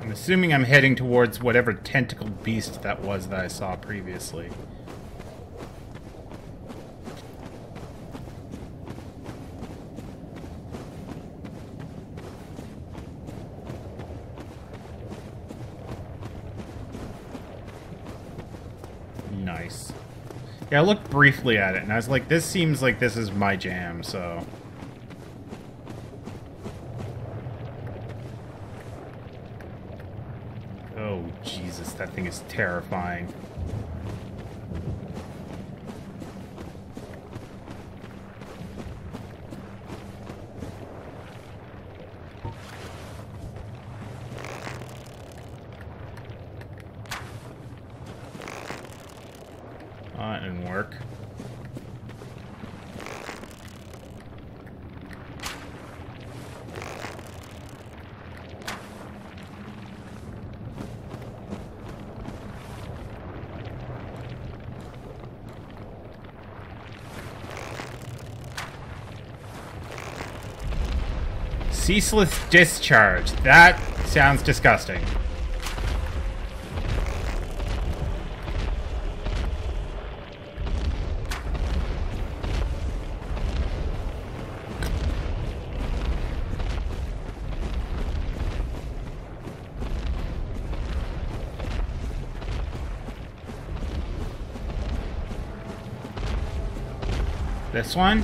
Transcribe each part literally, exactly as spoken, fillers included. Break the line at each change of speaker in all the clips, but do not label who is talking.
I'm assuming I'm heading towards whatever tentacled beast that was that I saw previously. Nice. Yeah, I looked briefly at it, and I was like, this seems like this is my jam, so... Oh, Jesus, that thing is terrifying. Oh, that didn't work. Ceaseless discharge. That sounds disgusting. This one?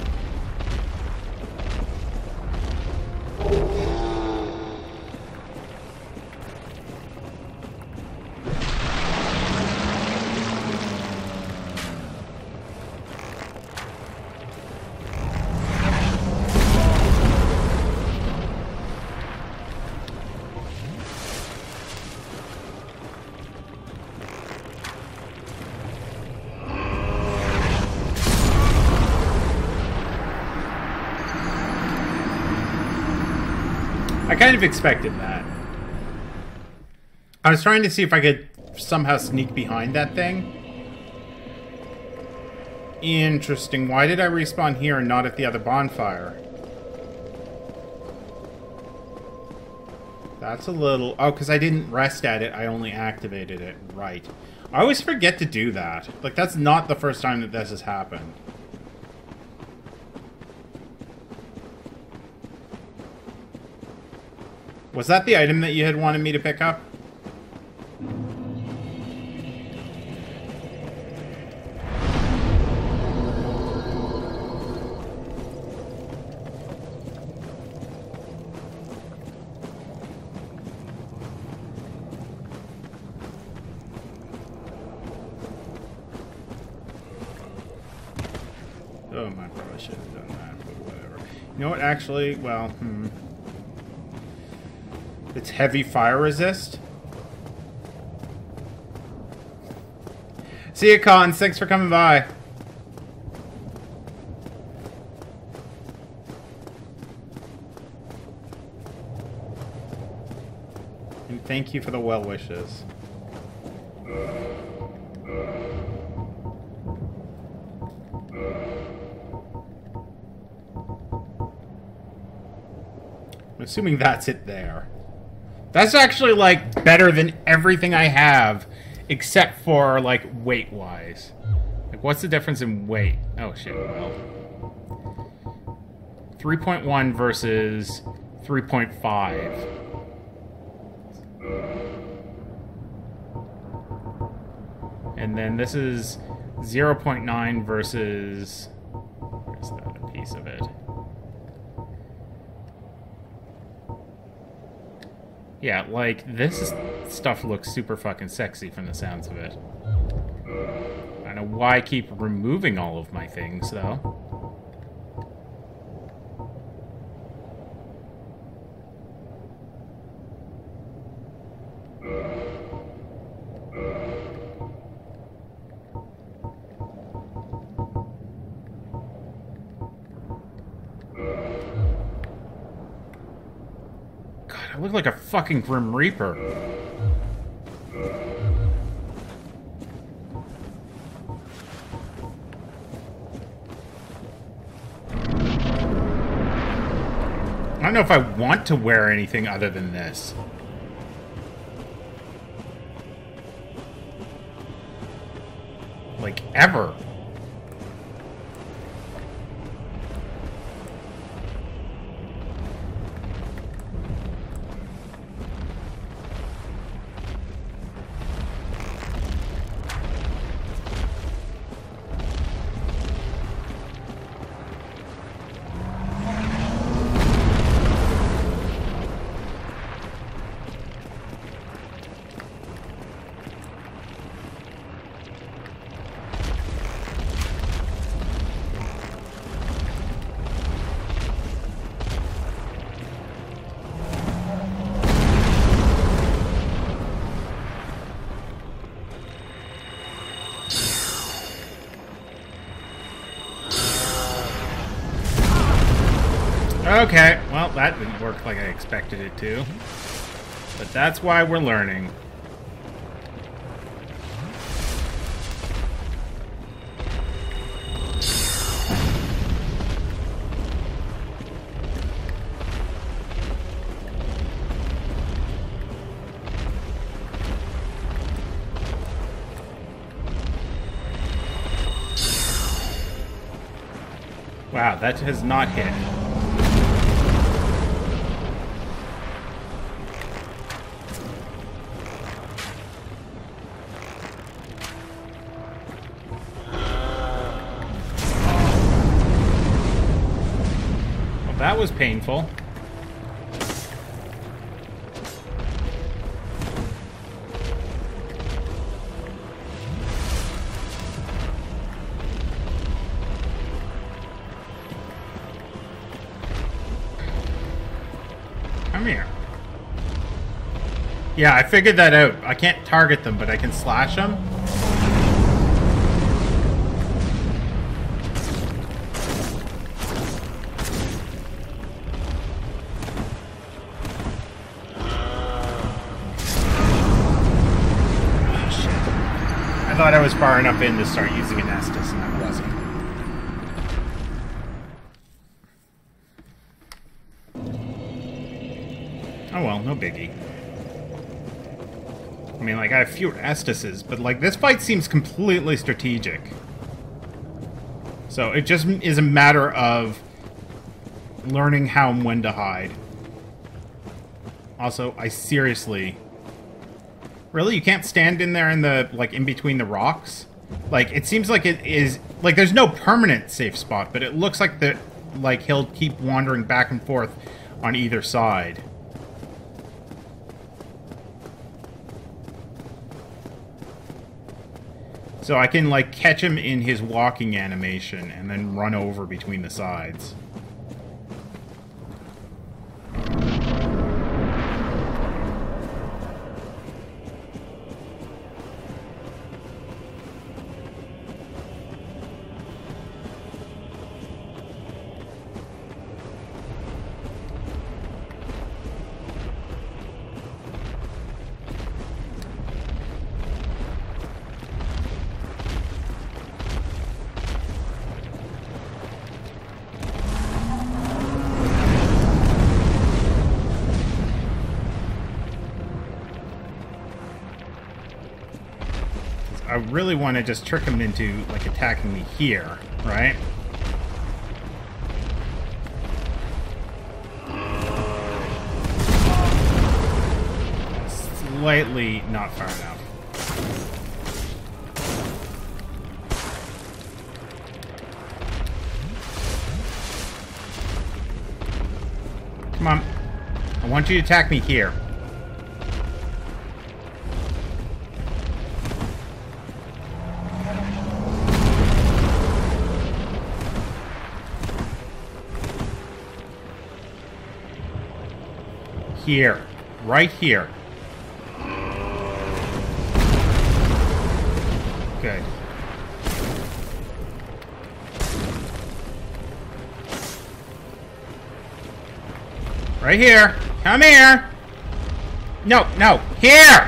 I kind of expected that. I was trying to see if I could somehow sneak behind that thing. Interesting. Why did I respawn here and not at the other bonfire? That's a little... Oh, because I didn't rest at it. I only activated it. Right. I always forget to do that. Like, that's not the first time that this has happened. Was that the item that you had wanted me to pick up? Oh, I probably should have done that, but whatever. You know what, actually, well, hmm... It's heavy fire resist. See ya, Cons. Thanks for coming by. And thank you for the well wishes. I'm assuming that's it there. That's actually, like, better than everything I have, except for, like, weight-wise. Like, what's the difference in weight? Oh, shit, well. three point one versus three point five. And then this is zero point nine versus... Where's that a piece of it? Yeah, like, this stuff looks super fucking sexy from the sounds of it. I don't know why I keep removing all of my things, though. I look like a fucking Grim Reaper. I don't know if I want to wear anything other than this. like, ever. Okay, well, that didn't work like I expected it to. But that's why we're learning. Wow, that has not hit. That was painful. Come here. Yeah, I figured that out. I can't target them, but I can slash them. I thought I was far enough in to start using an Estus, and I wasn't. Oh well, no biggie. I mean, like, I have fewer Estuses, but, like, this fight seems completely strategic. So, it just is a matter of learning how and when to hide. Also, I seriously... Really? You can't stand in there in the, like, in between the rocks? Like, it seems like it is... Like, there's no permanent safe spot, but it looks like the, like, he'll keep wandering back and forth on either side. So I can, like, catch him in his walking animation and then run over between the sides. I really want to just trick him into, like, attacking me here, right? Slightly not far enough. Come on. I want you to attack me here. Here. Right here. Good. Right here. Come here. No, no. Here!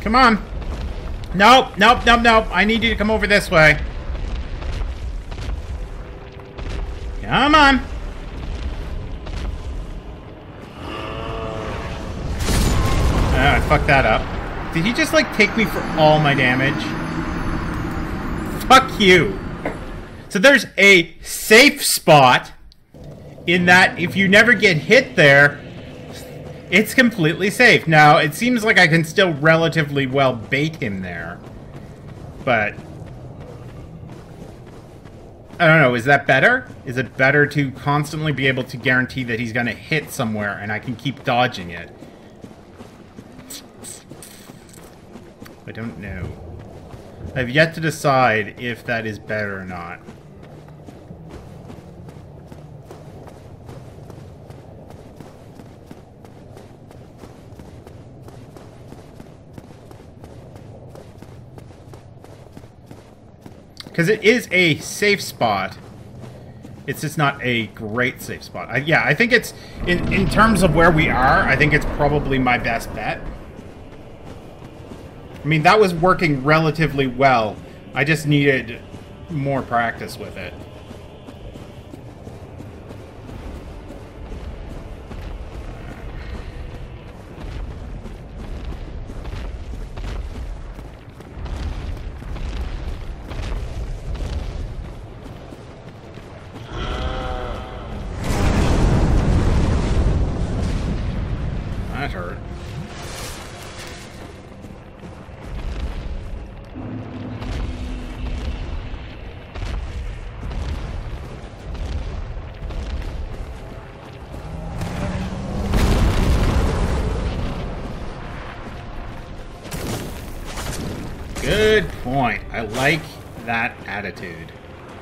Come on. Nope, nope, nope, nope. I need you to come over this way. Come on. Oh, I fucked that up. Did he just, like, take me for all my damage? Fuck you. So there's a safe spot in that if you never get hit there, it's completely safe. Now, it seems like I can still relatively well bait him there. But I don't know, is that better? Is it better to constantly be able to guarantee that he's going to hit somewhere and I can keep dodging it? I don't know. I've yet to decide if that is better or not. Because it is a safe spot. It's just not a great safe spot. I, yeah, I think it's, in, in terms of where we are, I think it's probably my best bet. I mean, that was working relatively well. I just needed more practice with it. That hurt. Good point. I like that attitude.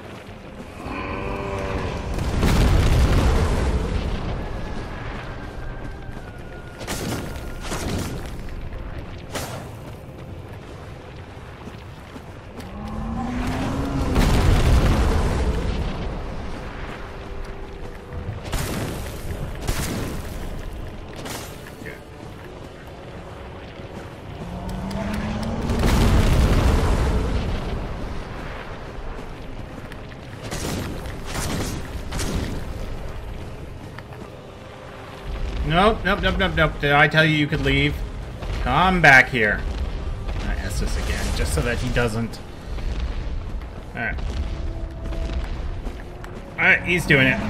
Nope, nope, nope, nope, nope. Did I tell you you could leave? Come back here. I ask this again, just so that he doesn't... Alright. Alright, he's doing it.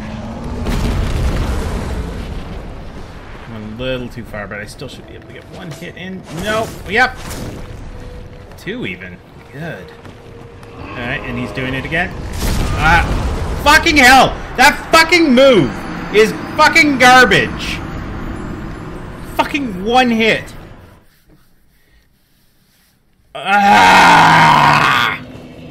Went a little too far, but I still should be able to get one hit in. Nope. Yep. Two even. Good. Alright, and he's doing it again. Ah, fucking hell! That fucking move is fucking garbage! Fucking one hit. Ah!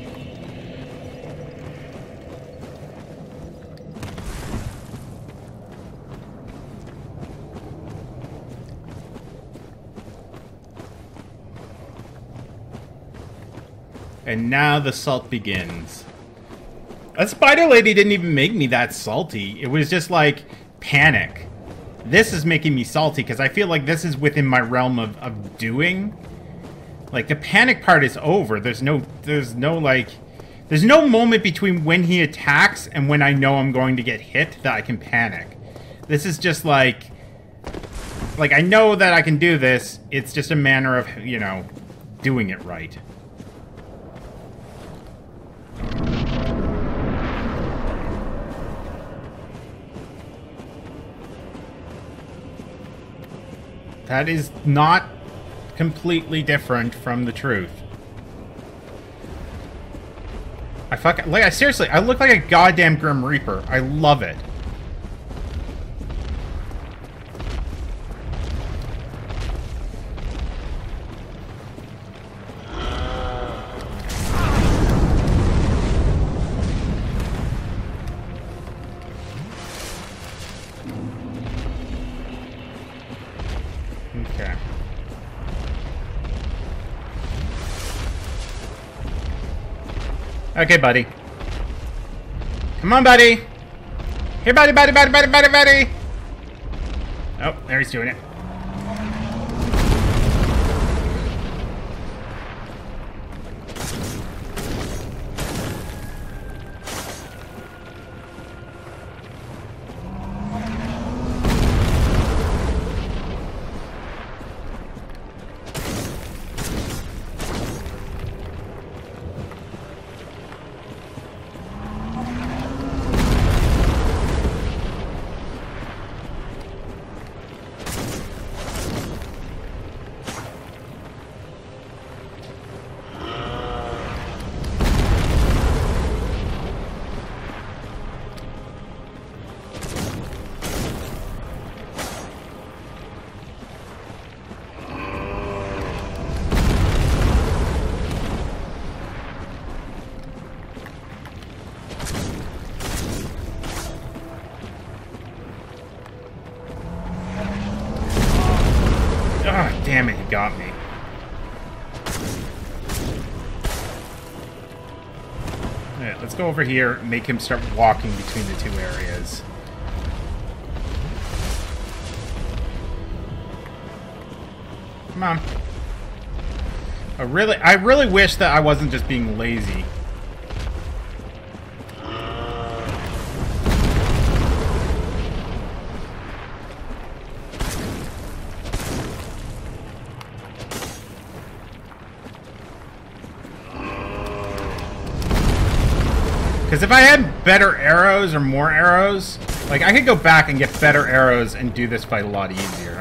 And now the salt begins. That spider lady didn't even make me that salty. It was just like panic. This is making me salty because I feel like this is within my realm of, of doing. Like, the panic part is over. There's no, there's no, like, there's no moment between when he attacks and when I know I'm going to get hit that I can panic. This is just like, like, I know that I can do this. It's just a matter of, you know, doing it right. That is not completely different from the truth. I fuck like I seriously, I look like a goddamn Grim Reaper. I love it. Okay. Okay, buddy. Come on, buddy. Here, buddy, buddy, buddy, buddy, buddy, buddy. Oh, there he's doing it. Ah, damn it, he got me. Alright, let's go over here, make him start walking between the two areas. Come on. I really, I really wish that I wasn't just being lazy. Because if I had better arrows or more arrows, like, I could go back and get better arrows and do this fight a lot easier.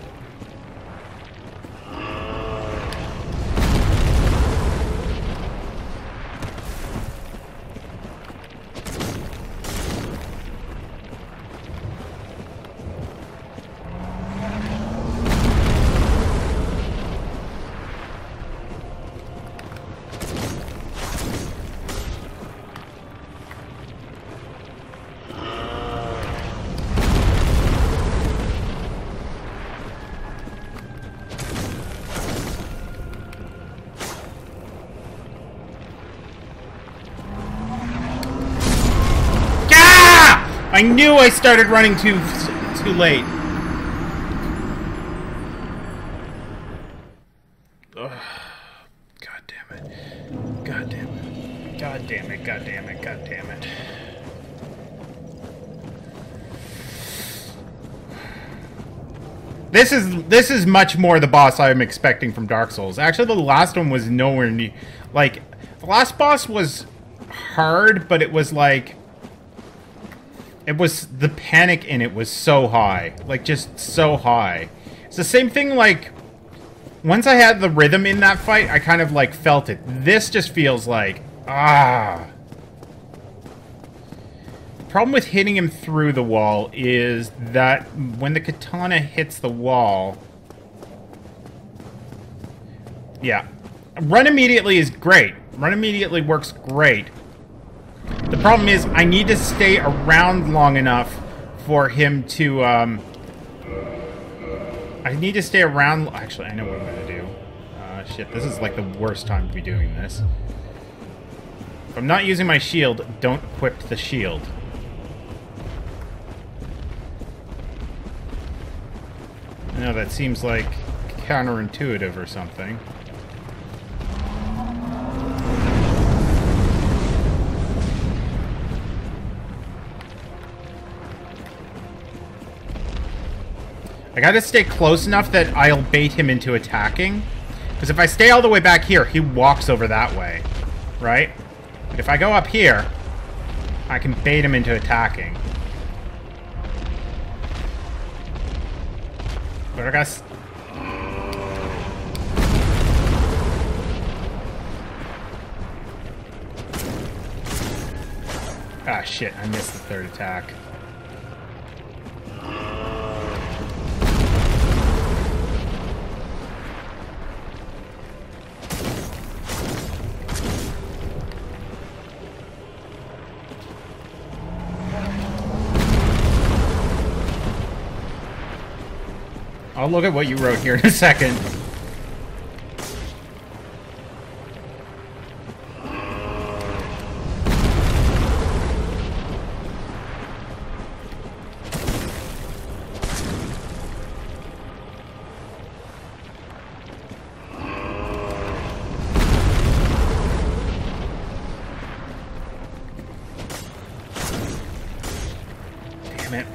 I knew I started running too too late. Ugh. God damn it. God damn it. God damn it. God damn it. God damn it. This is this is much more the boss I'm expecting from Dark Souls. Actually, the last one was nowhere near. Like, the last boss was hard, but it was like. It was, the panic in it was so high. Like, just so high. It's the same thing, like, once I had the rhythm in that fight, I kind of, like, felt it. This just feels like, ah. The problem with hitting him through the wall is that when the katana hits the wall... Yeah. Run immediately is great. Run immediately works great. The problem is, I need to stay around long enough for him to, um... I need to stay around... Actually, I know what I'm gonna do. Uh, shit, this is like the worst time to be doing this. If I'm not using my shield, don't equip the shield. I know that seems like counterintuitive or something. I gotta stay close enough that I'll bait him into attacking. Because if I stay all the way back here, he walks over that way. Right? But if I go up here, I can bait him into attacking. But I gotta... Ah, shit. I missed the third attack. I'll look at what you wrote here in a second. Damn it.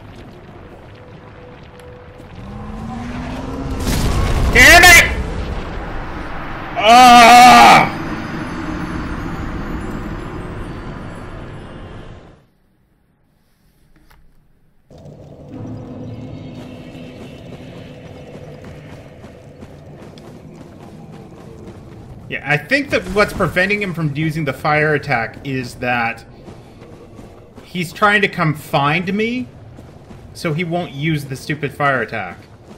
Damn it! Ah! Yeah, I think that what's preventing him from using the fire attack is that he's trying to come find me, so he won't use the stupid fire attack.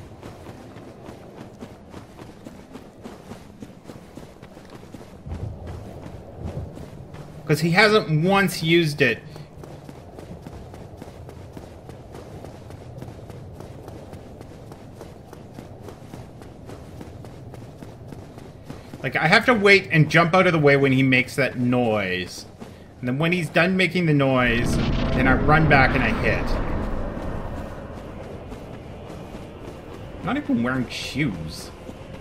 Because he hasn't once used it. Like, I have to wait and jump out of the way when he makes that noise. And then when he's done making the noise, then I run back and I hit. I'm not even wearing shoes.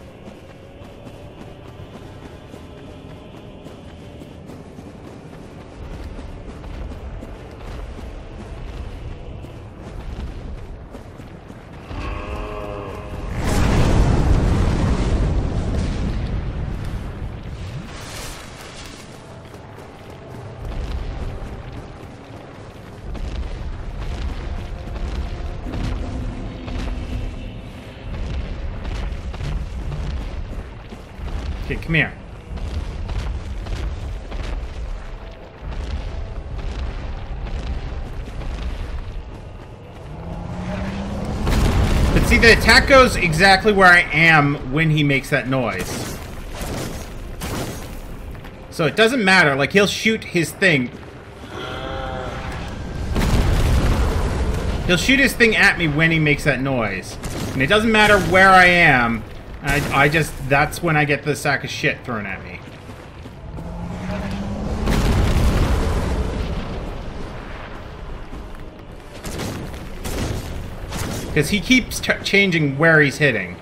Okay, come here. But see, the attack goes exactly where I am when he makes that noise. So it doesn't matter. Like, he'll shoot his thing. He'll shoot his thing at me when he makes that noise. And it doesn't matter where I am. I, I just, that's when I get the sack of shit thrown at me. Because he keeps t changing where he's hitting.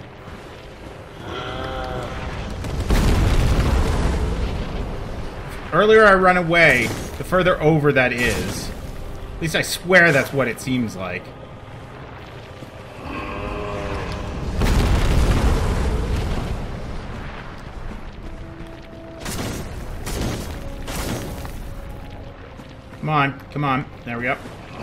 Earlier I run away, the further over that is. At least I swear that's what it seems like. Come on, come on. There we go.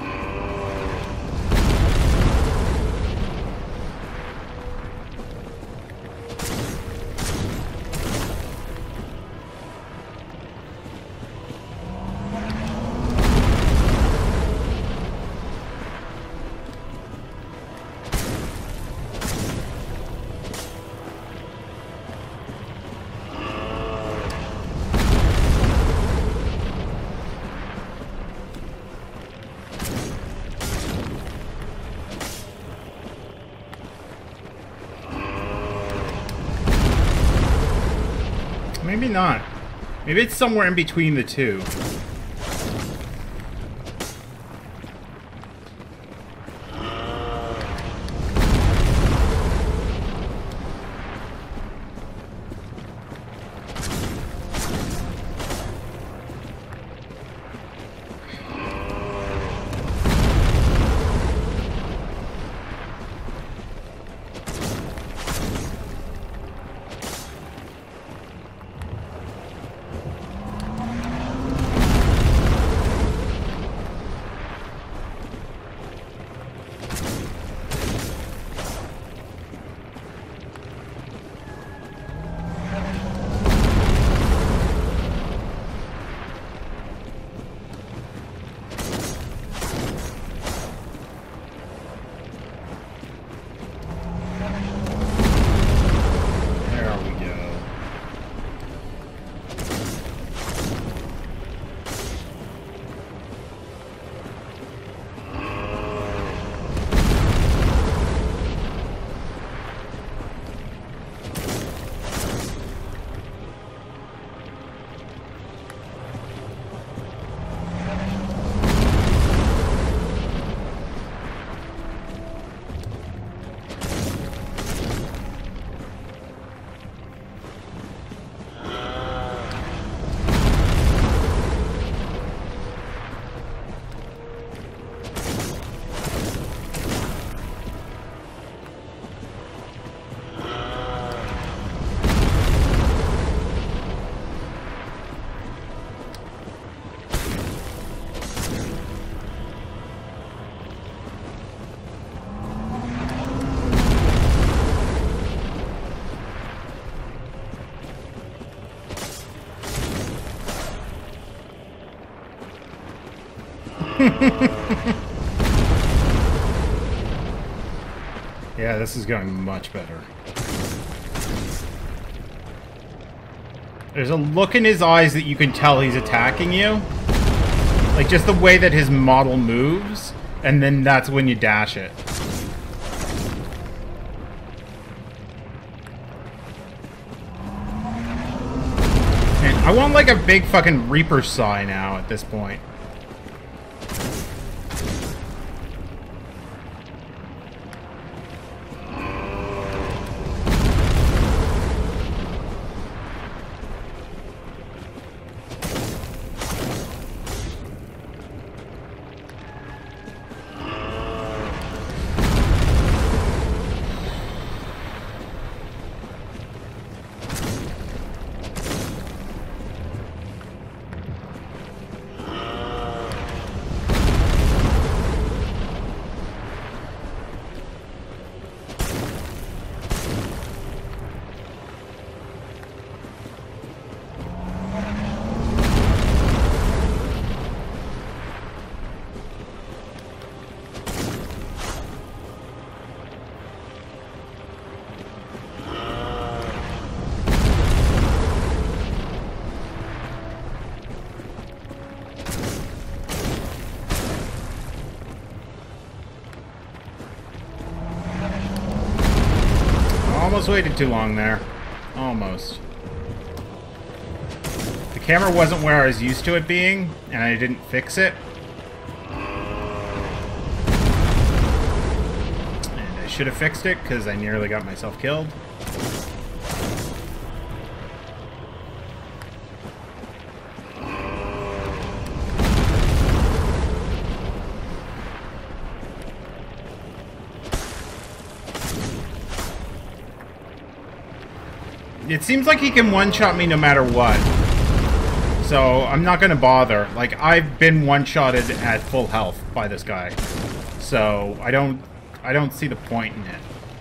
Maybe not. Maybe it's somewhere in between the two. Yeah, this is going much better. There's a look in his eyes that you can tell he's attacking you. Like, just the way that his model moves, and then that's when you dash it. I want like a big fucking Reaper sigh now at this point. Almost waited too long there. Almost. The camera wasn't where I was used to it being, and I didn't fix it. And I should have fixed it, because I nearly got myself killed. It seems like he can one-shot me no matter what. So, I'm not gonna bother. Like, I've been one-shotted at full health by this guy. So, I don't... I don't see the point in it.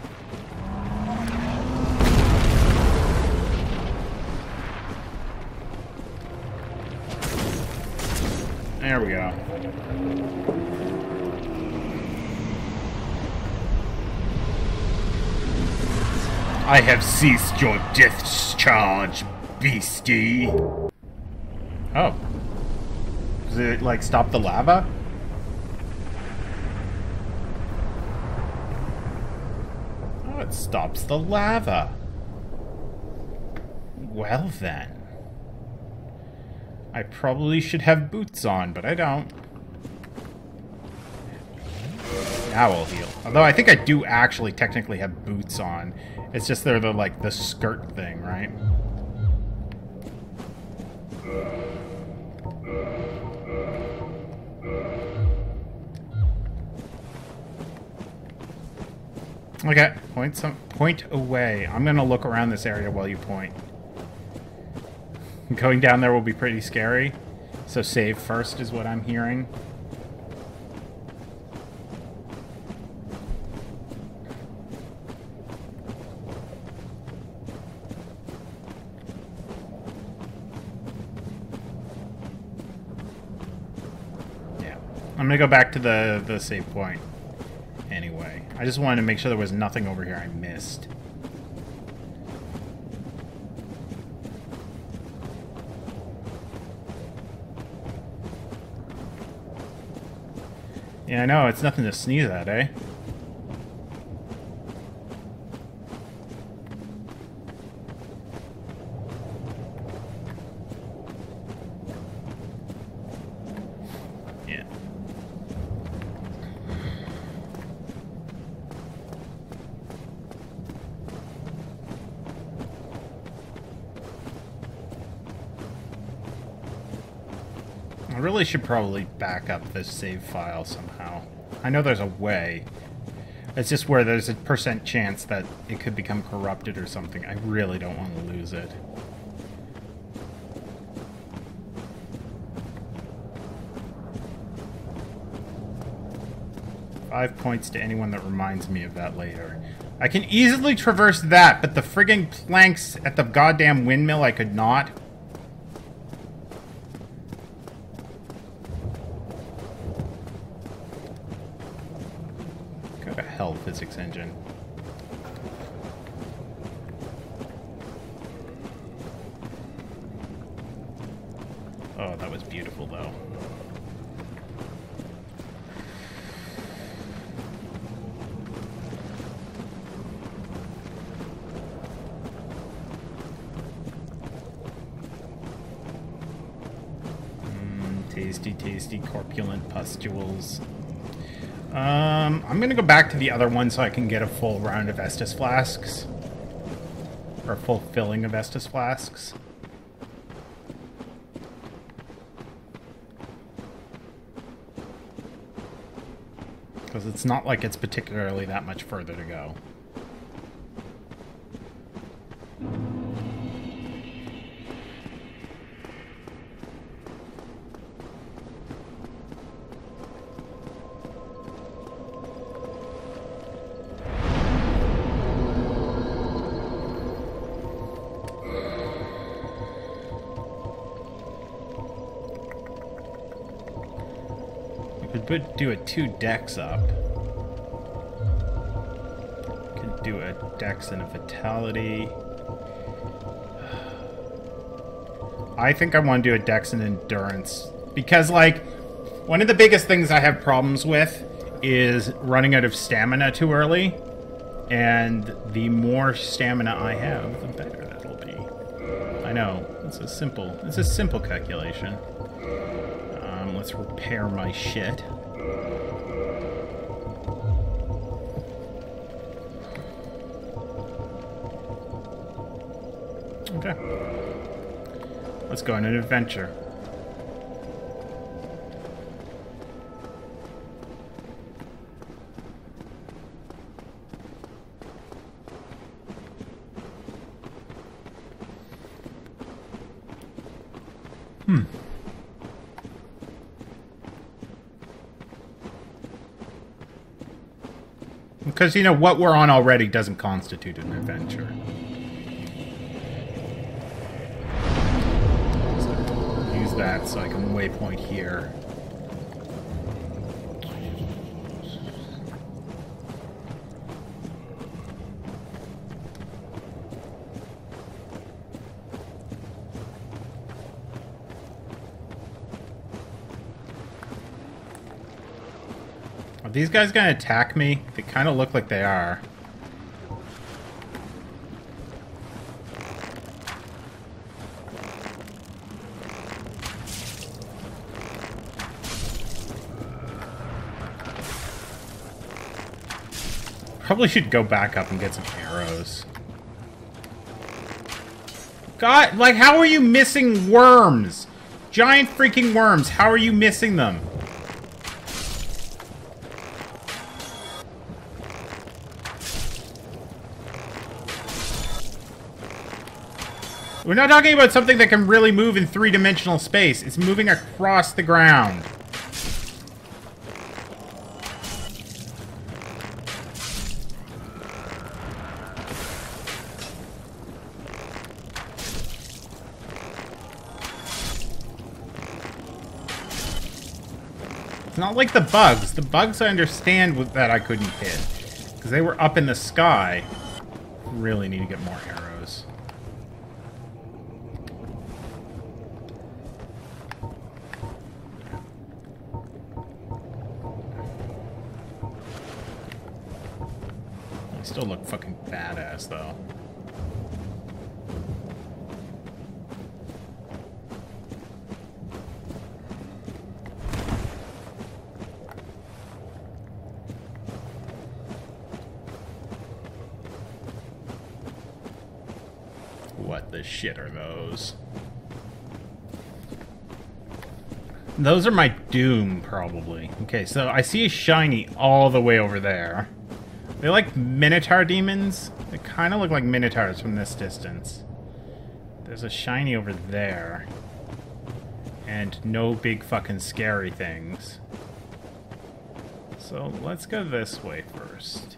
There we go. I have ceased your discharge, beastie. Oh. Does it, like, stop the lava? Oh, it stops the lava. Well, then. I probably should have boots on, but I don't. Now I'll heal. Although I think I do actually technically have boots on. It's just they're the, like, the skirt thing, right? Okay, point some point away. I'm gonna look around this area while you point. Going down there will be pretty scary, so save first is what I'm hearing. I'm gonna go back to the, the save point. Anyway, I just wanted to make sure there was nothing over here I missed. Yeah, I know, it's nothing to sneeze at, eh? I really should probably back up this save file somehow. I know there's a way. It's just where there's a percent chance that it could become corrupted or something. I really don't want to lose it. Five points to anyone that reminds me of that later. I can easily traverse that, but the friggin' planks at the goddamn windmill I could not. Go to hell, physics engine. Oh, that was beautiful, though. tasty, tasty, corpulent pustules. Um, I'm gonna go back to the other one so I can get a full round of Estus flasks. Or a full filling of Estus flasks. Because it's not like it's particularly that much further to go. Could do a two dex up. Could do a dex and a vitality. I think I want to do a dex and endurance. Because, like, one of the biggest things I have problems with is running out of stamina too early. And the more stamina I have, the better that'll be. I know. It's a simple, it's a simple calculation. Um, let's repair my shit. Okay. Let's go on an adventure. Hmm. Because, you know, what we're on already doesn't constitute an adventure. So use that so I can waypoint here. Are these guys gonna attack me? They kind of look like they are. Probably should go back up and get some arrows. God, like, how are you missing worms? Giant freaking worms. How are you missing them? We're not talking about something that can really move in three-dimensional space. It's moving across the ground. It's not like the bugs. The bugs I understand that I couldn't hit. Because they were up in the sky. Really need to get more arrows. They still look fucking badass, though. What the shit are those? Those are my doom, probably. Okay, so I see a shiny all the way over there. They like Minotaur demons? They kind of look like Minotaurs from this distance. There's a shiny over there. And no big fucking scary things. So let's go this way first.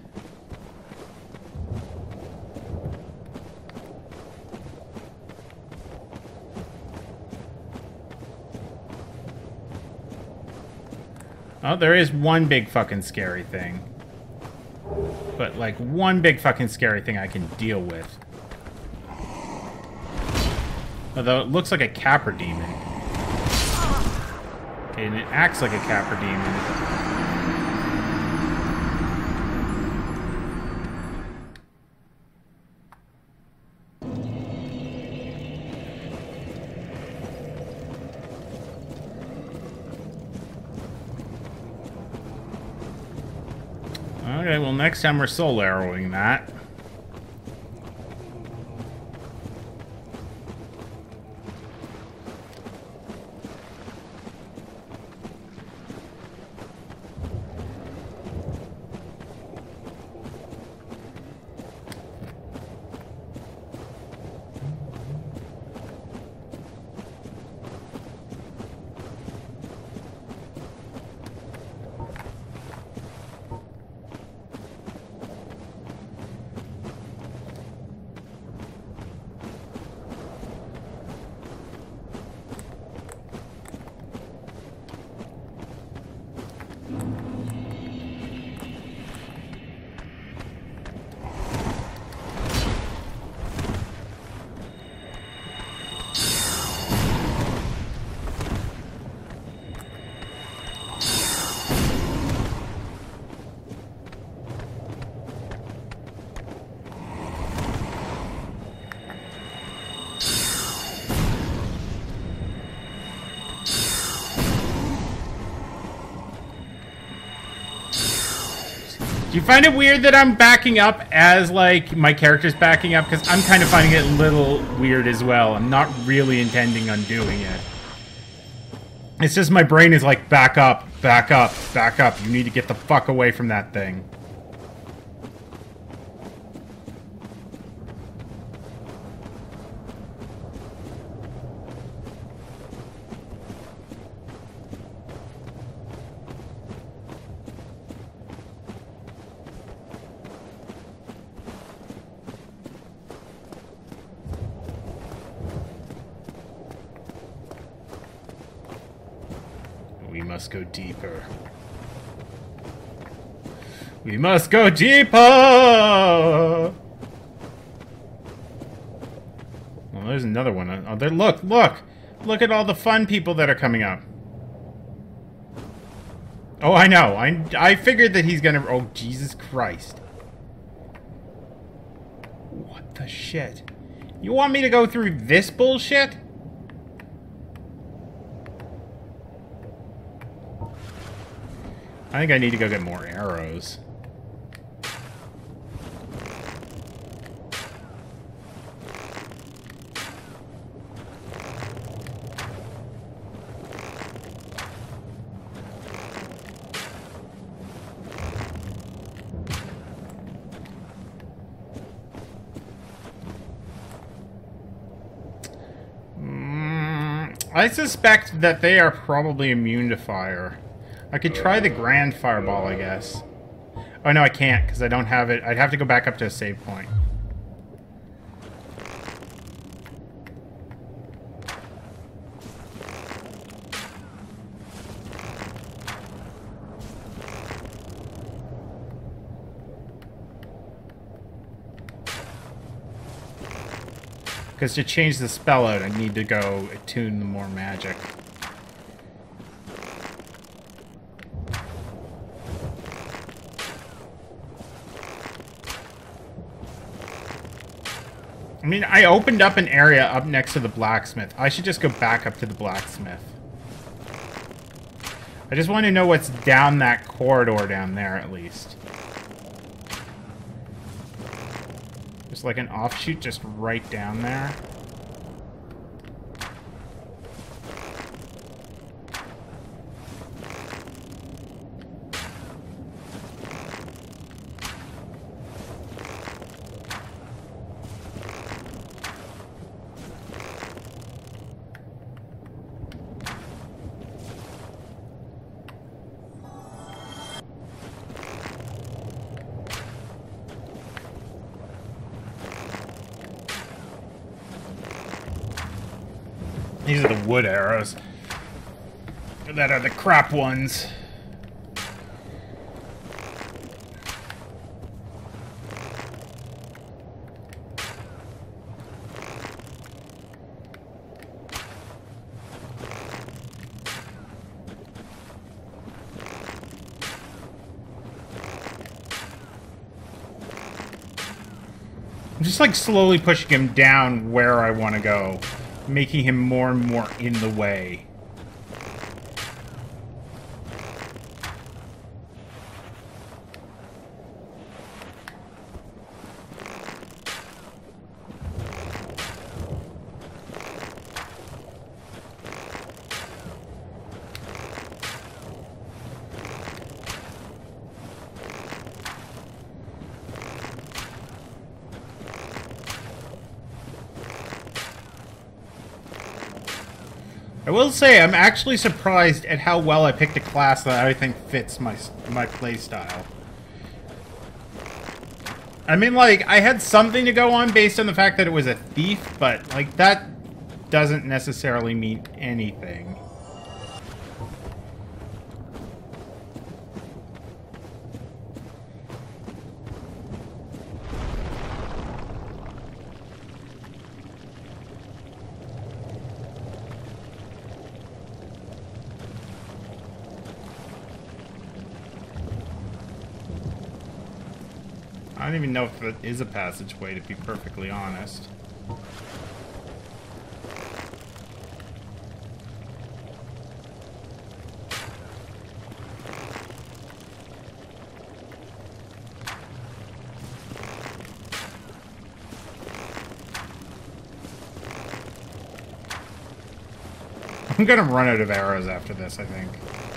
Oh, there is one big fucking scary thing. But, like, one big fucking scary thing I can deal with. Although it looks like a capra demon. Okay, and it acts like a capra demon. Okay, well, next time we're soul arrowing that. Do you find it weird that I'm backing up as, like, my character's backing up? Because I'm kind of finding it a little weird as well. I'm not really intending on doing it. It's just my brain is like, back up, back up, back up. You need to get the fuck away from that thing. We must go deeper. We must go deeper! Well, there's another one. Oh, there, look, look! Look at all the fun people that are coming up. Oh, I know. I, I figured that he's gonna... Oh, Jesus Christ. What the shit? You want me to go through this bullshit? I think I need to go get more arrows. Mm, I suspect that they are probably immune to fire. I could try the Grand Fireball, I guess. Oh, no, I can't, because I don't have it. I'd have to go back up to a save point. Because to change the spell out, I need to go attune the more magic. I mean, I opened up an area up next to the blacksmith. I should just go back up to the blacksmith. I just want to know what's down that corridor down there, at least. Just like an offshoot just right down there. These are the wood arrows. That are the crap ones. I'm just like slowly pushing him down where I want to go. Making him more and more in the way. I will say, I'm actually surprised at how well I picked a class that I think fits my, my playstyle. I mean, like, I had something to go on based on the fact that it was a thief, but, like, that doesn't necessarily mean anything. I don't even know if it is a passageway, to be perfectly honest. I'm gonna run out of arrows after this, I think.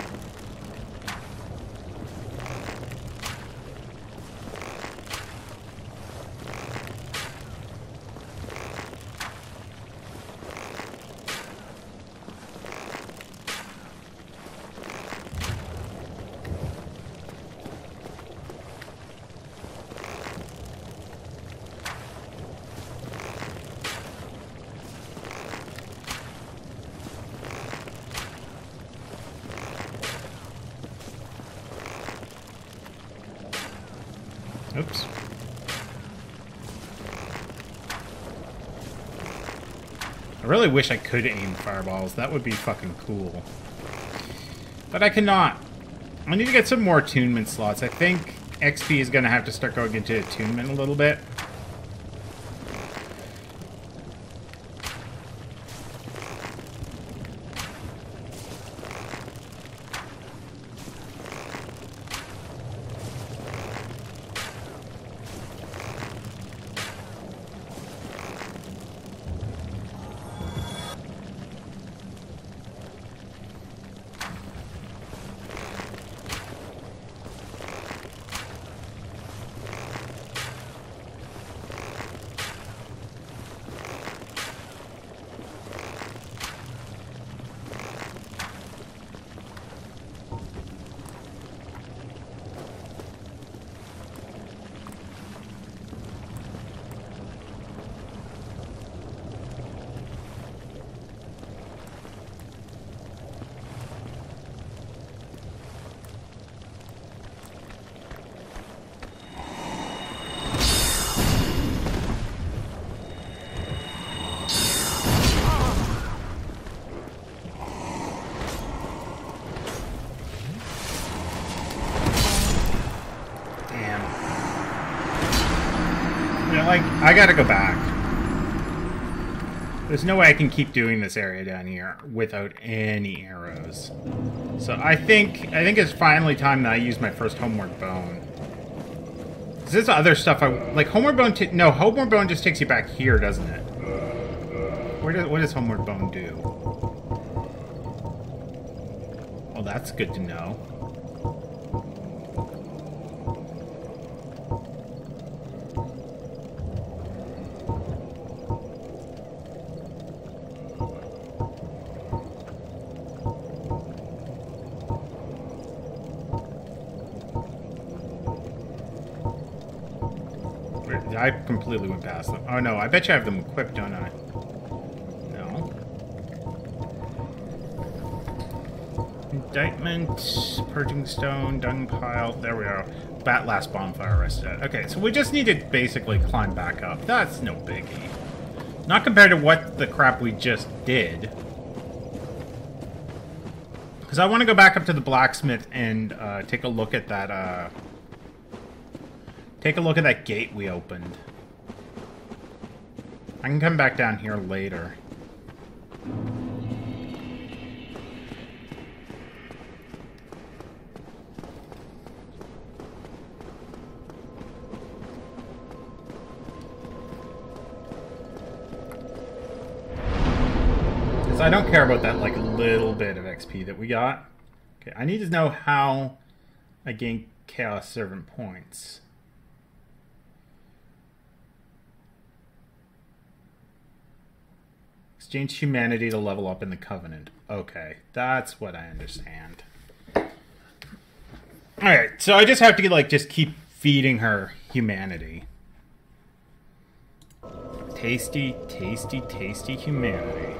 Oops. I really wish I could aim fireballs. That would be fucking cool. But I cannot. I need to get some more attunement slots. I think X P is going to have to start going into attunement a little bit. Like, I gotta go back. There's no way I can keep doing this area down here without any arrows. So I think I think it's finally time that I use my first homeward bone. Cause there's other stuff I like. Homeward bone. T no, homeward bone just takes you back here, doesn't it? Where does what does homeward bone do? Well, that's good to know. I completely went past them. Oh no, I bet you I have them equipped, don't I? No. Indictment, purging stone, dung pile. There we are. Bat last bonfire arrested. Okay, so we just need to basically climb back up. That's no biggie. Not compared to what the crap we just did. Because I want to go back up to the blacksmith and uh, take a look at that. Uh, Take a look at that gate we opened. I can come back down here later. Because I don't care about that, like, little bit of X P that we got. Okay, I need to know how I gain Chaos Servant points. Exchange humanity to level up in the Covenant. Okay, that's what I understand. Alright, so I just have to, like, just keep feeding her humanity. Tasty, tasty, tasty humanity.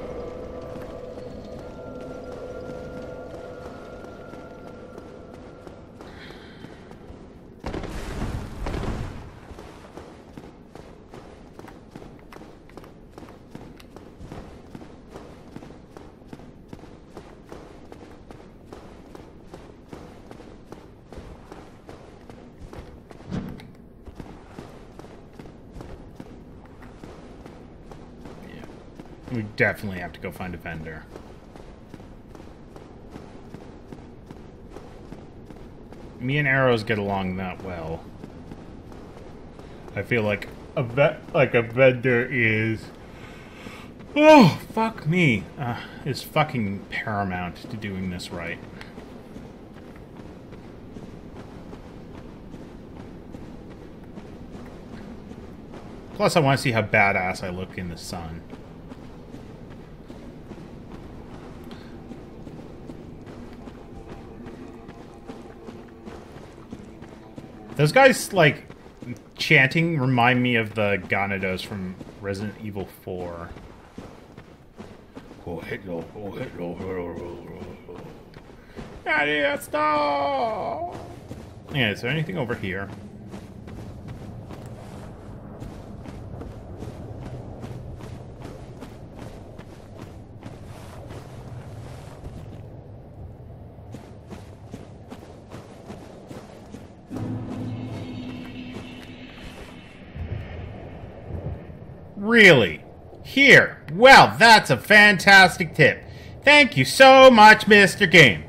We definitely have to go find a vendor. Me and arrows get along that well. I feel like a vet, like a vendor is. Oh, fuck me! Uh, is fucking paramount to doing this right. Plus, I want to see how badass I look in the sun. Those guys, like, chanting remind me of the Ganados from Resident Evil four. Oh, hello, oh, hello, hello. Adios, no! Yeah, is there anything over here? Really? Here. Well, that's a fantastic tip. Thank you so much, Mister Game.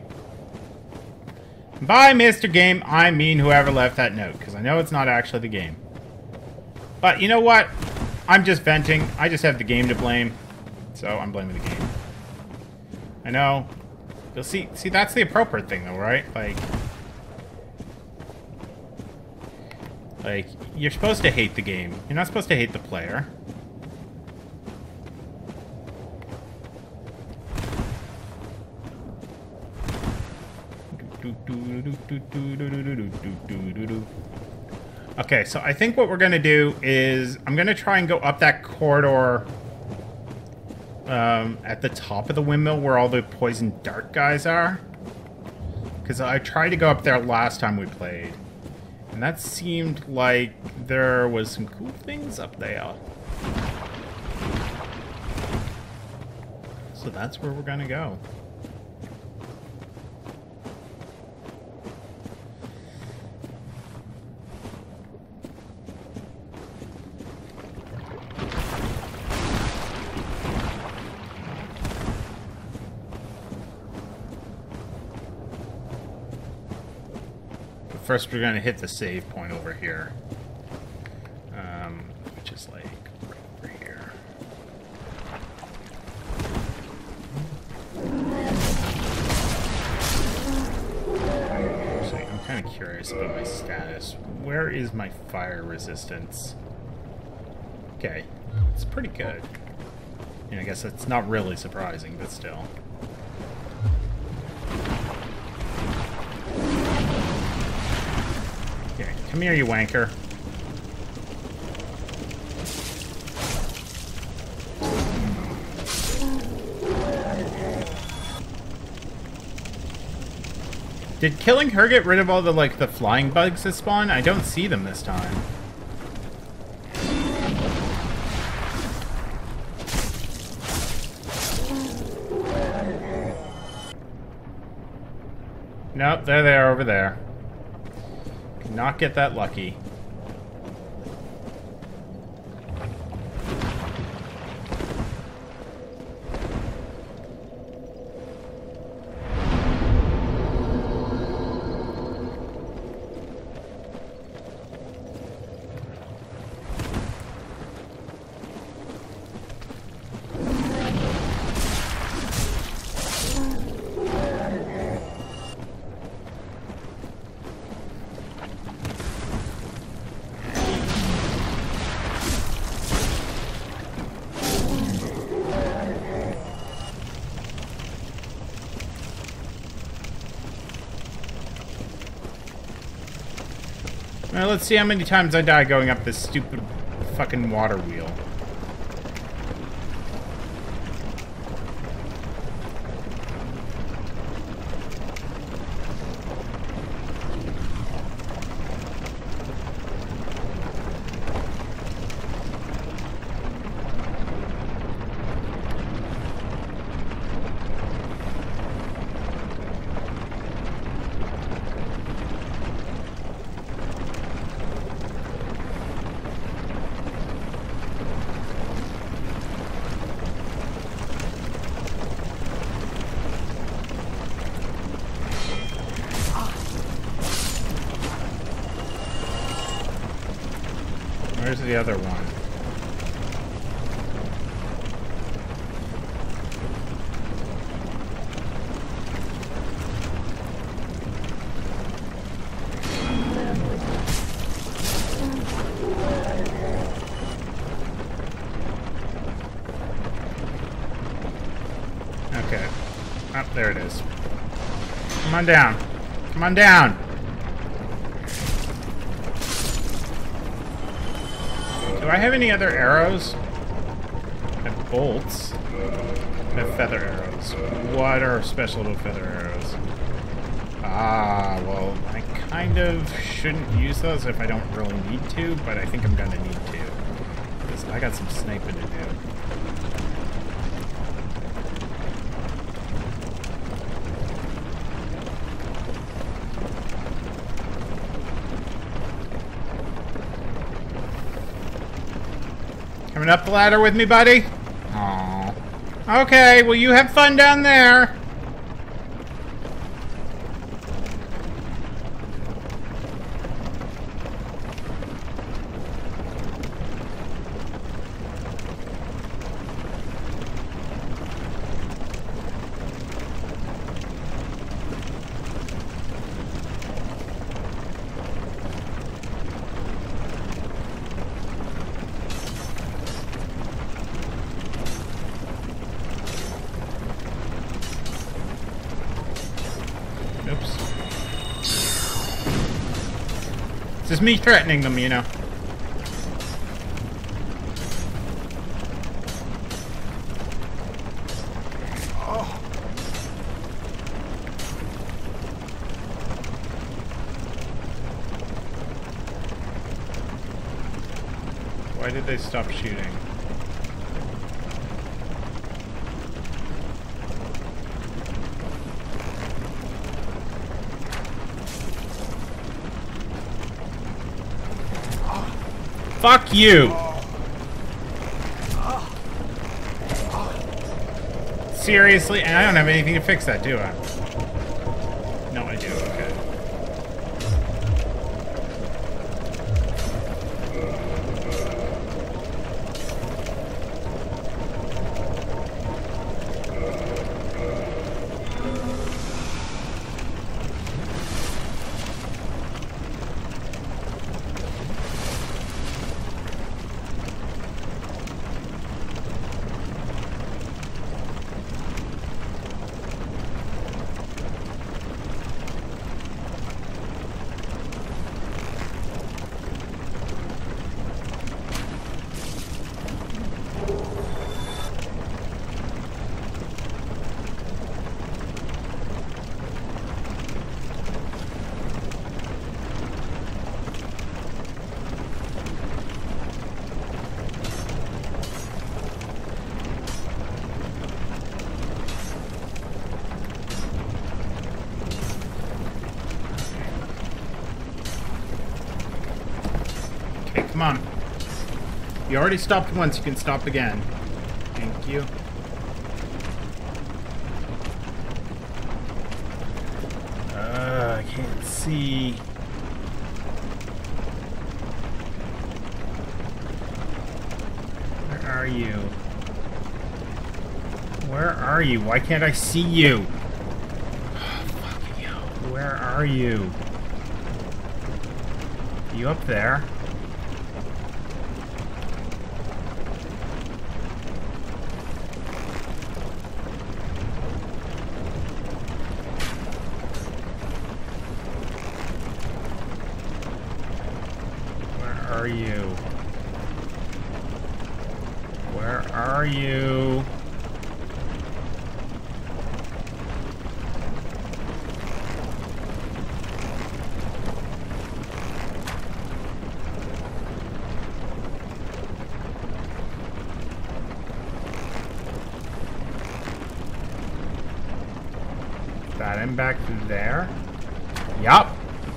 By Mister Game, I mean whoever left that note, because I know it's not actually the game. But you know what? I'm just venting. I just have the game to blame. So I'm blaming the game. I know. You'll see, see, that's the appropriate thing, though, right? Like... Like, you're supposed to hate the game. You're not supposed to hate the player. Okay, so I think what we're going to do is I'm going to try and go up that corridor um, at the top of the windmill where all the poison dart guys are. Because I tried to go up there last time we played. And that seemed like there was some cool things up there. So that's where we're going to go. First, we're going to hit the save point over here, um, which is like right over here. Actually, I'm kind of curious about my status. Where is my fire resistance? Okay, it's pretty good. Yeah, I guess that's not really surprising, but still. Come here, you wanker. Did killing her get rid of all the, like, the flying bugs that spawn? I don't see them this time. Nope, they're there over there. Not get that lucky. Well, let's see how many times I die going up this stupid fucking water wheel. Where's the other one? Okay. Oh, there it is. Come on down. Come on down. Do I have any other arrows? I have bolts. I have feather arrows. What are special to feather arrows? Ah, well, I kind of shouldn't use those if I don't really need to, but I think I'm gonna need to. Because I got some sniping to do. Coming up the ladder with me, buddy? Aww. Okay, well, you have fun down there. It's just me threatening them, you know. Oh. Why did they stop shooting? Fuck you! Seriously? And I don't have anything to fix that, do I? No, I do, okay. Come on. You already stopped once, you can stop again. Thank you. Uh, I can't see. Where are you? Where are you? Why can't I see you? Oh, fucking hell. Where are you? Are you up there? are you? Where are you? That him back there? Yup.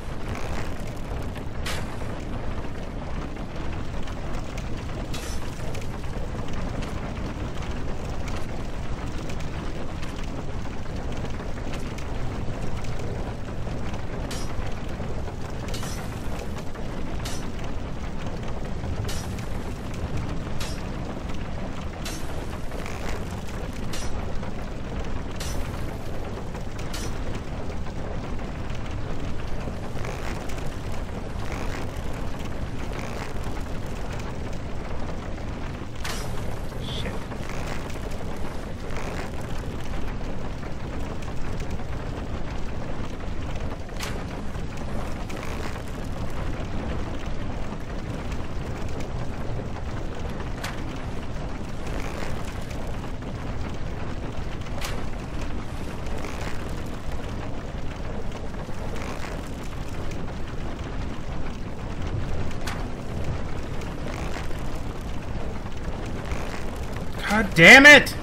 God damn it!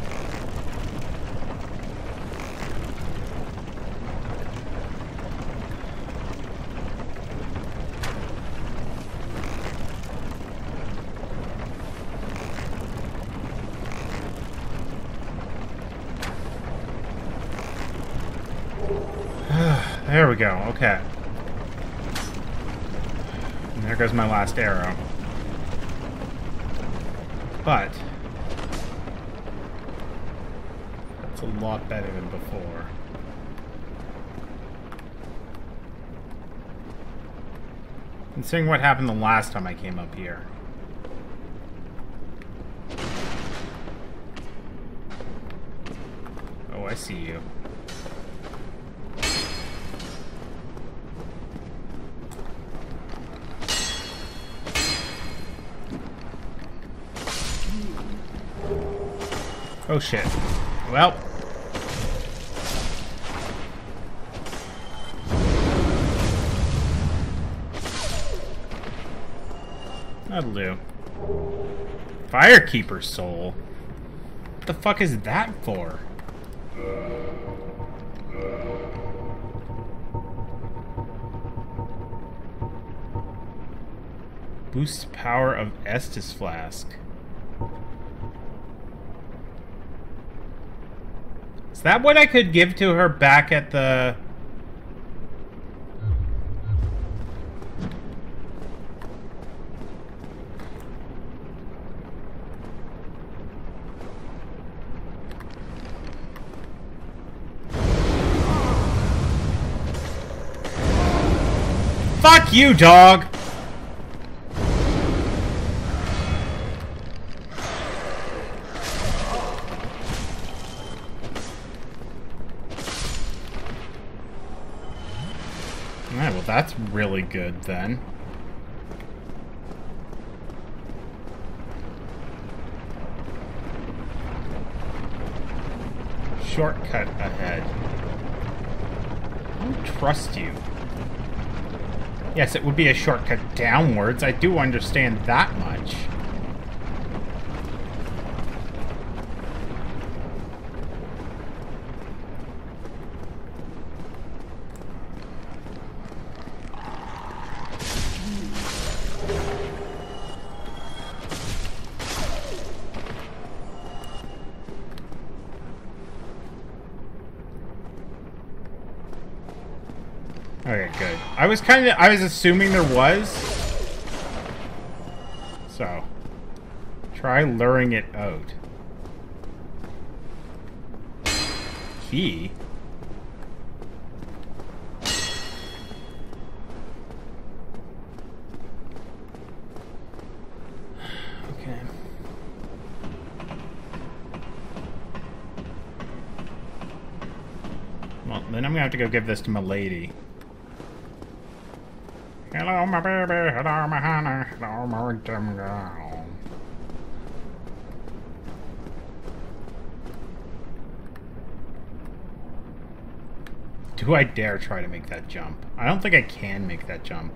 There we go, okay. And there goes my last arrow. But that's a lot better than before. Considering what happened the last time I came up here. Oh, I see you. Oh shit. Well. That'll do. Firekeeper's soul? What the fuck is that for? Boosts power of Estus Flask. Is that what I could give to her back at the... Fuck you, dog! Alright, well that's really good then. Shortcut ahead. I don't trust you. Yes, it would be a shortcut downwards. I do understand that much. Okay, good. I was kind of, I was assuming there was. So, try luring it out. Key? Okay. Well, then I'm gonna have to go give this to my lady. Hello, my baby. Hello, my honey. Hello, my dim girl. Do I dare try to make that jump? I don't think I can make that jump.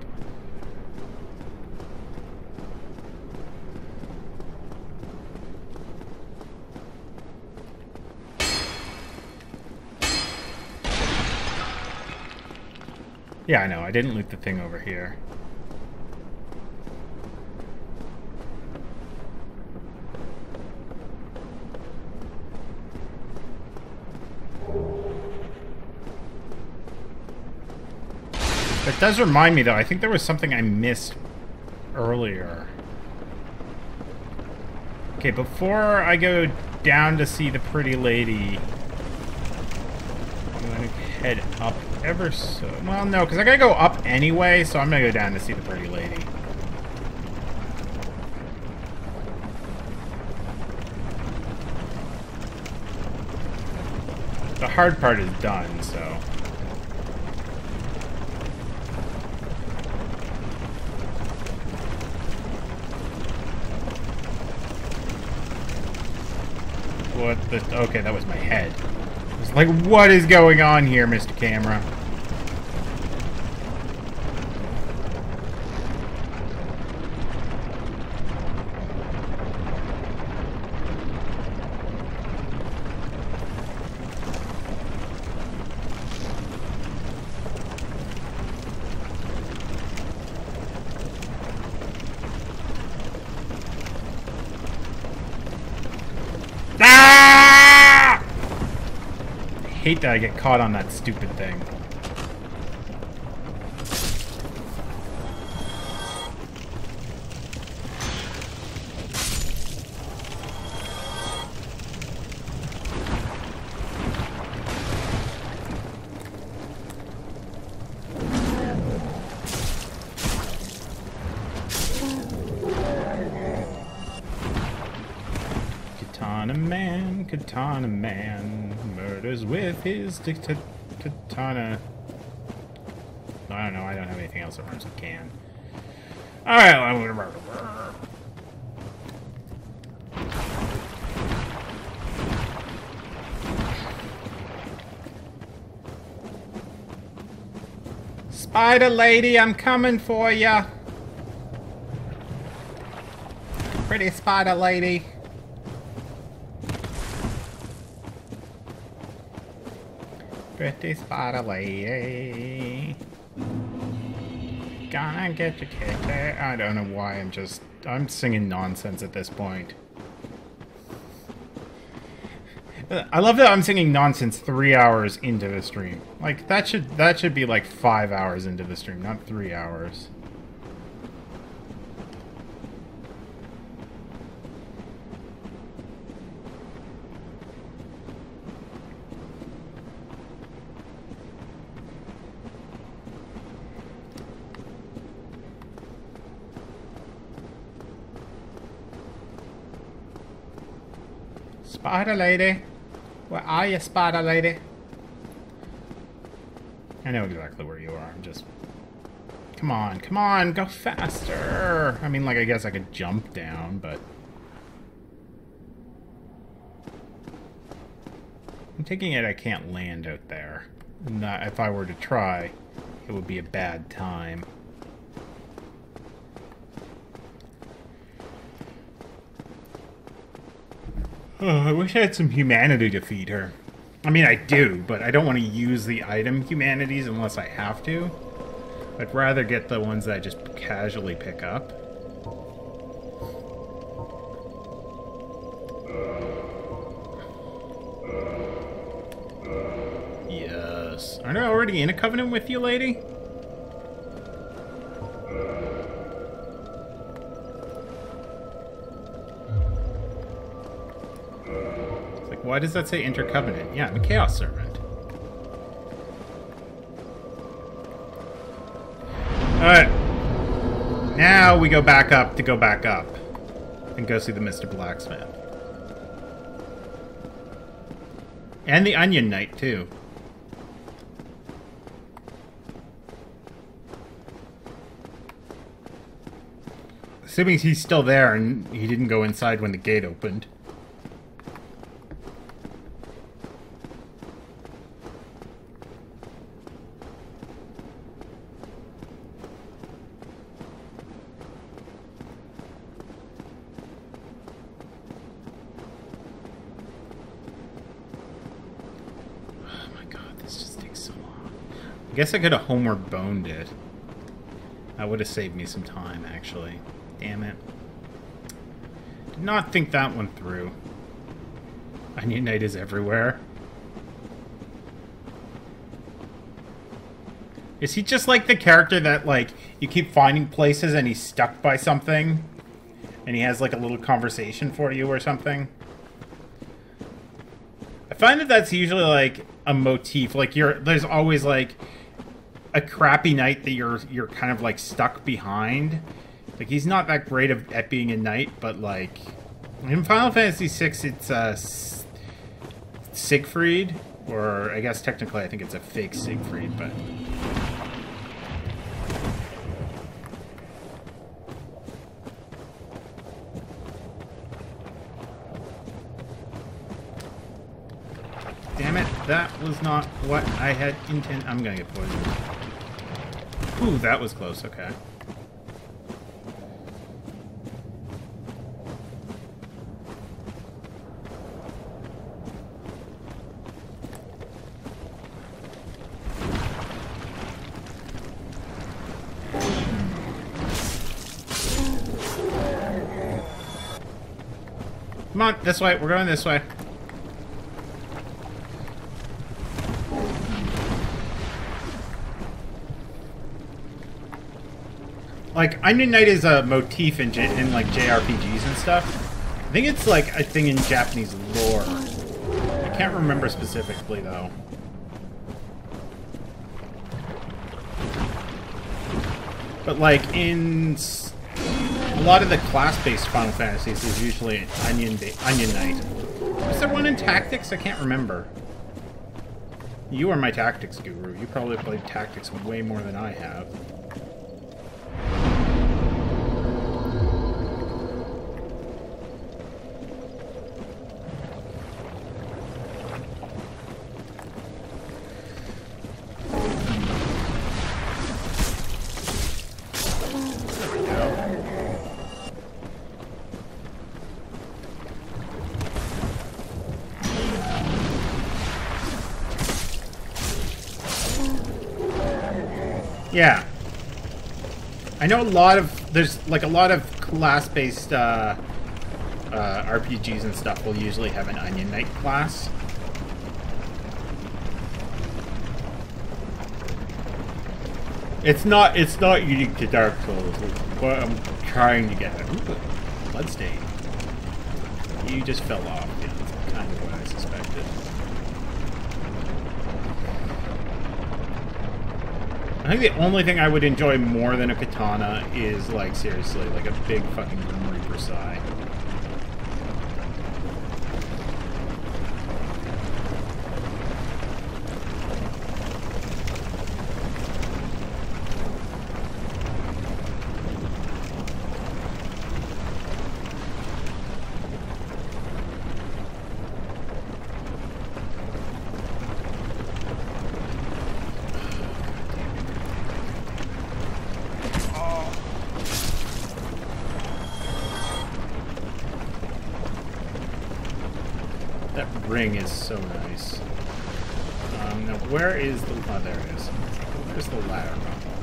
Yeah, I know. I didn't loot the thing over here. That does remind me, though. I think there was something I missed earlier. Okay, before I go down to see the pretty lady, I'm going to head up ever so... Well, no, because I got to go up anyway, so I'm going to go down to see the pretty lady. The hard part is done, so... What the... Okay, that was my head. I was like, what is going on here, Mister Camera? Ah! I hate that I get caught on that stupid thing. Katana man, katana man, murders with his katana. I don't know, I don't have anything else that rhymes with can. Alright, I'm gonna murder. Spider lady, I'm coming for ya. Pretty spider lady. Pretty spider lady. Gonna get your kitty. I don't know why I'm just... I'm singing nonsense at this point. I love that I'm singing nonsense three hours into the stream. Like, that should that should be like five hours into the stream, not three hours. Spider lady. Where are you, spider lady? I know exactly where you are. I'm just... Come on, come on, go faster! I mean, like, I guess I could jump down, but... I'm taking it I can't land out there. Not, if I were to try, it would be a bad time. Oh, I wish I had some humanity to feed her. I mean, I do, but I don't want to use the item humanities unless I have to. I'd rather get the ones that I just casually pick up. Yes. Aren't I already in a covenant with you, lady? Why does that say Intercovenant? Yeah, I'm a Chaos Servant. Alright. Now we go back up to go back up. And go see the Mister Blacksmith. And the Onion Knight, too. Assuming he's still there and he didn't go inside when the gate opened.
I guess I could have homeward boned it. That would have saved me some time, actually. Damn it. Did not think that one through. Onion Knight is everywhere. Is he just like the character that, like, you keep finding places and he's stuck by something? And he has, like, a little conversation for you or something? I find that that's usually, like, a motif. Like, you're, there's always, like, a crappy knight that you're you're kind of like stuck behind. Like, he's not that great of, at being a knight, but like in Final Fantasy six, it's uh, Siegfried, or I guess technically I think it's a fake Siegfried, but damn it, that was not what I had intended. I'm gonna get poisoned. Ooh, that was close, okay. Come on, this way, we're going this way. Like, Onion Knight is a motif in, J in like J R P Gs and stuff. I think it's like a thing in Japanese lore. I can't remember specifically though. But like in a lot of the class-based Final Fantasies, there's usually Onion Onion Knight. Was there one in Tactics? I can't remember. You are my Tactics guru. You probably played Tactics way more than I have. Yeah. I know a lot of, there's like a lot of class-based uh, uh, R P Gs and stuff will usually have an Onion Knight class. It's not, it's not unique to Dark Souls, but I'm trying to get it. Ooh, Bloodstain. You just fell off, yeah, that's kind of what I suspected. I think the only thing I would enjoy more than a katana is, like, seriously, like a big fucking Grim Reaper sigh. Ring is so nice. Um, now where is the... Oh, there it is. Where's the ladder?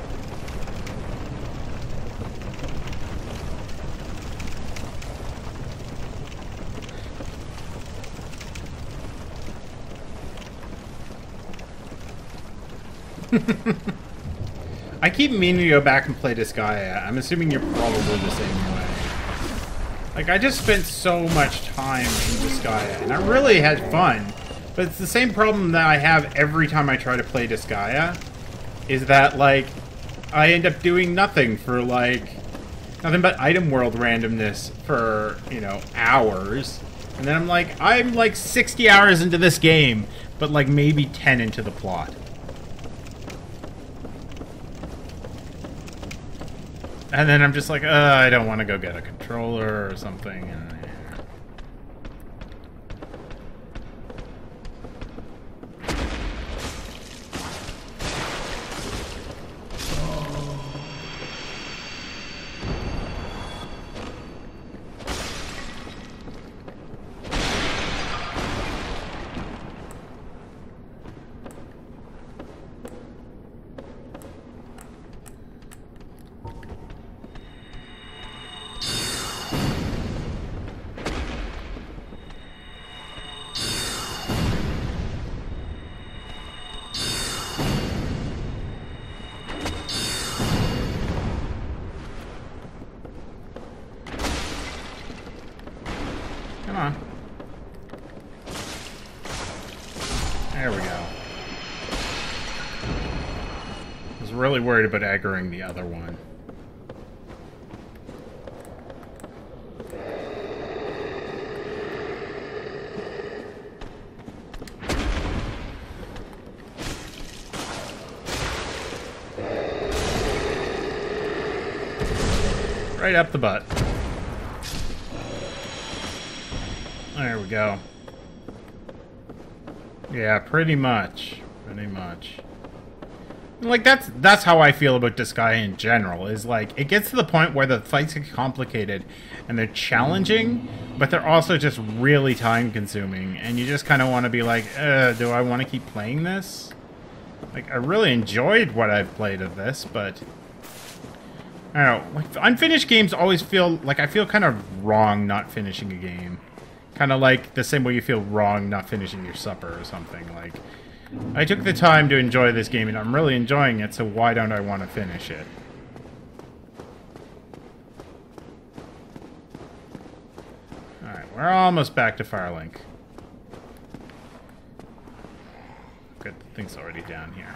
I keep meaning to go back and play Disgaea. I'm assuming you're probably the same way. Like, I just spent so much time in Disgaea, and I really had fun. But it's the same problem that I have every time I try to play Disgaea, is that, like, I end up doing nothing for, like, nothing but item world randomness for, you know, hours. And then I'm like, I'm, like, sixty hours into this game, but, like, maybe ten into the plot. And then I'm just like, uh, I don't want to go get a controller or something. And come on. There we go. I was really worried about aggroing the other one. Right up the butt. There we go. Yeah, pretty much. Pretty much. Like, that's that's how I feel about Disgaea in general, is like, it gets to the point where the fights get complicated, and they're challenging, but they're also just really time-consuming, and you just kind of want to be like, uh, do I want to keep playing this? Like, I really enjoyed what I've played of this, but I don't know, like, unfinished games always feel, like, I feel kind of wrong not finishing a game. Kind of like the same way you feel wrong not finishing your supper or something. Like, I took the time to enjoy this game, and I'm really enjoying it, so why don't I want to finish it? Alright, we're almost back to Firelink. Good thing's already down here.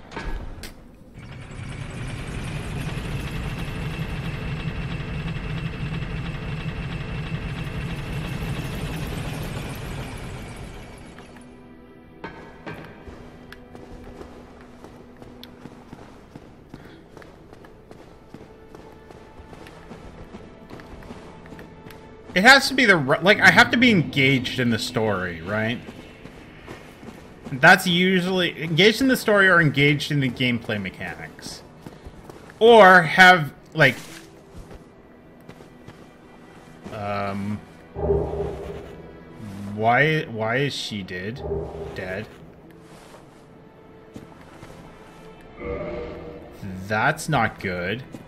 It has to be the... Like, I have to be engaged in the story, right? That's usually... Engaged in the story or engaged in the gameplay mechanics. Or have, like... Um... Why, why is she dead? Dead? That's not good.